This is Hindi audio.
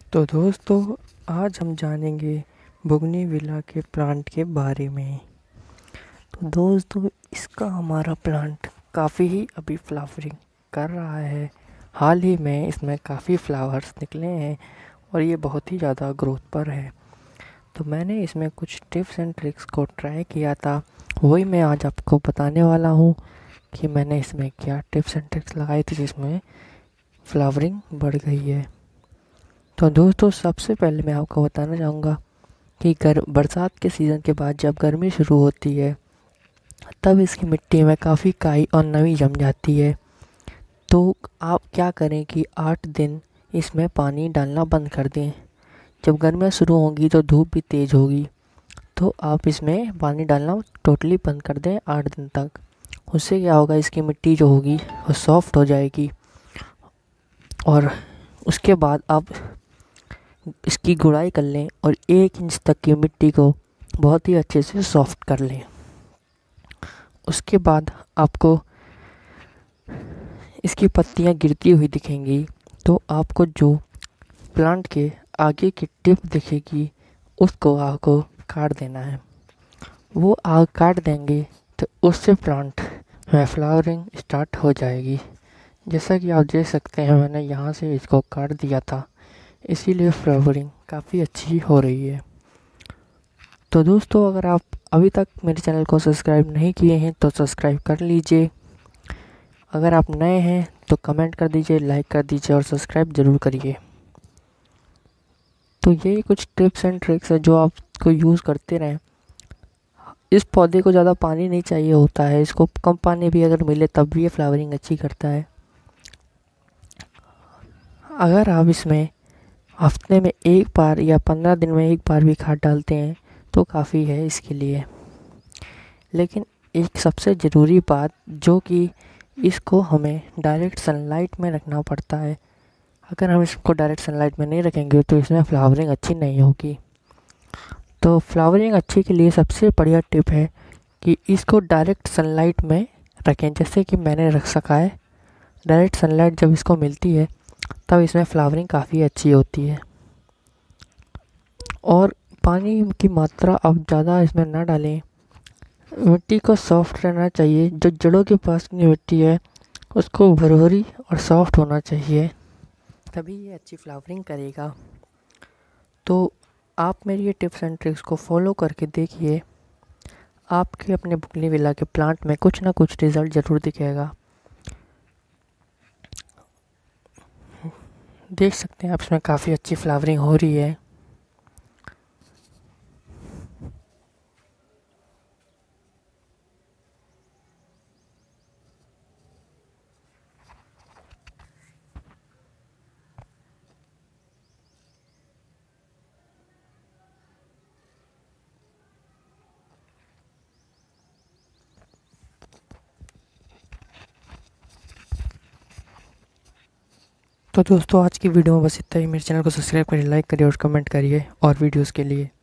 तो दोस्तों, आज हम जानेंगे बोगनविला के प्लांट के बारे में। तो दोस्तों, इसका हमारा प्लांट काफ़ी ही अभी फ्लावरिंग कर रहा है। हाल ही में इसमें काफ़ी फ्लावर्स निकले हैं और ये बहुत ही ज़्यादा ग्रोथ पर है। तो मैंने इसमें कुछ टिप्स एंड ट्रिक्स को ट्राई किया था, वही मैं आज आपको बताने वाला हूँ कि मैंने इसमें क्या टिप्स एंड ट्रिक्स लगाई थी जिसमें फ्लावरिंग बढ़ गई है। तो दोस्तों, सबसे पहले मैं आपको बताना चाहूँगा कि बरसात के सीज़न के बाद जब गर्मी शुरू होती है तब इसकी मिट्टी में काफ़ी काई और नमी जम जाती है। तो आप क्या करें कि 8 दिन इसमें पानी डालना बंद कर दें। जब गर्मियाँ शुरू होंगी तो धूप भी तेज़ होगी, तो आप इसमें पानी डालना टोटली बंद कर दें 8 दिन तक। उससे क्या होगा, इसकी मिट्टी जो होगी वो सॉफ्ट हो जाएगी और उसके बाद आप इसकी गुड़ाई कर लें और 1 इंच तक की मिट्टी को बहुत ही अच्छे से सॉफ्ट कर लें। उसके बाद आपको इसकी पत्तियां गिरती हुई दिखेंगी, तो आपको जो प्लांट के आगे की टिप दिखेगी उसको आपको काट देना है। वो आग काट देंगे तो उससे प्लांट में फ्लावरिंग स्टार्ट हो जाएगी। जैसा कि आप देख सकते हैं, मैंने यहाँ से इसको काट दिया था, इसीलिए फ्लावरिंग काफ़ी अच्छी हो रही है। तो दोस्तों, अगर आप अभी तक मेरे चैनल को सब्सक्राइब नहीं किए हैं तो सब्सक्राइब कर लीजिए। अगर आप नए हैं तो कमेंट कर दीजिए, लाइक कर दीजिए और सब्सक्राइब ज़रूर करिए। तो यही कुछ टिप्स एंड ट्रिक्स है जो आपको यूज़ करते रहें। इस पौधे को ज़्यादा पानी नहीं चाहिए होता है, इसको कम पानी भी अगर मिले तब भी ये फ्लावरिंग अच्छी करता है। अगर आप इसमें हफ्ते में 1 बार या 15 दिन में 1 बार भी खाद डालते हैं तो काफ़ी है इसके लिए। लेकिन एक सबसे ज़रूरी बात, जो कि इसको हमें डायरेक्ट सनलाइट में रखना पड़ता है। अगर हम इसको डायरेक्ट सनलाइट में नहीं रखेंगे तो इसमें फ्लावरिंग अच्छी नहीं होगी। तो फ्लावरिंग अच्छी के लिए सबसे बढ़िया टिप है कि इसको डायरेक्ट सनलाइट में रखें, जैसे कि मैंने रख सका है। डायरेक्ट सनलाइट जब इसको मिलती है तब इसमें फ्लावरिंग काफ़ी अच्छी होती है। और पानी की मात्रा आप ज़्यादा इसमें ना डालें। मिट्टी को सॉफ्ट रहना चाहिए, जो जड़ों के पास की मिट्टी है उसको भरभरी और सॉफ्ट होना चाहिए, तभी ये अच्छी फ्लावरिंग करेगा। तो आप मेरी ये टिप्स एंड ट्रिक्स को फॉलो करके देखिए, आपके अपने बोगनविला के प्लांट में कुछ ना कुछ रिज़ल्ट ज़रूर दिखेगा। देख सकते हैं आप, इसमें काफ़ी अच्छी फ्लावरिंग हो रही है। तो दोस्तों, आज की वीडियो में बस इतना ही। मेरे चैनल को सब्सक्राइब करिए, लाइक करिए और कमेंट करिए और वीडियोस के लिए।